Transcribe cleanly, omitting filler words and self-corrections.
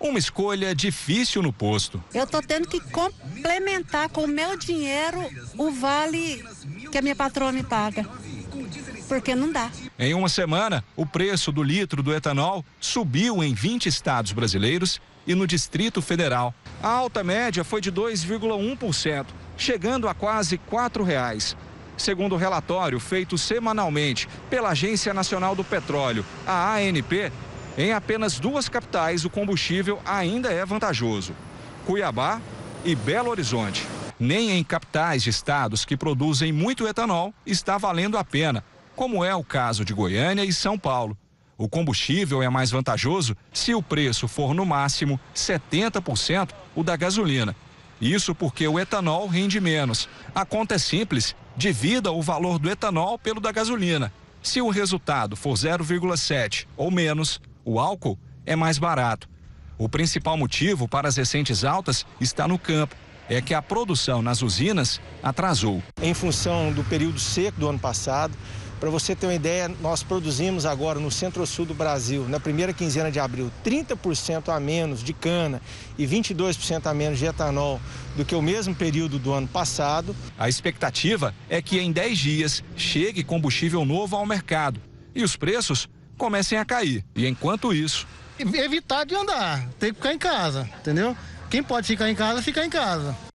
Uma escolha difícil no posto. Eu estou tendo que complementar com o meu dinheiro o vale que a minha patroa me paga, porque não dá. Em uma semana, o preço do litro do etanol subiu em 20 estados brasileiros e no Distrito Federal. A alta média foi de 2,1%, chegando a quase R$4. Segundo o relatório feito semanalmente pela Agência Nacional do Petróleo, a ANP, em apenas 2 capitais o combustível ainda é vantajoso: Cuiabá e Belo Horizonte. Nem em capitais de estados que produzem muito etanol está valendo a pena, como é o caso de Goiânia e São Paulo. O combustível é mais vantajoso se o preço for no máximo 70% o da gasolina. Isso porque o etanol rende menos. A conta é simples: divida o valor do etanol pelo da gasolina. Se o resultado for 0,7 ou menos, o álcool é mais barato. O principal motivo para as recentes altas está no campo. É que a produção nas usinas atrasou. Em função do período seco do ano passado, para você ter uma ideia, nós produzimos agora no centro-sul do Brasil, na primeira quinzena de abril, 30% a menos de cana e 22% a menos de etanol do que o mesmo período do ano passado. A expectativa é que em 10 dias chegue combustível novo ao mercado e os preços comecem a cair. E enquanto isso... Evitar de andar, tem que ficar em casa, entendeu? Quem pode ficar em casa, fica em casa.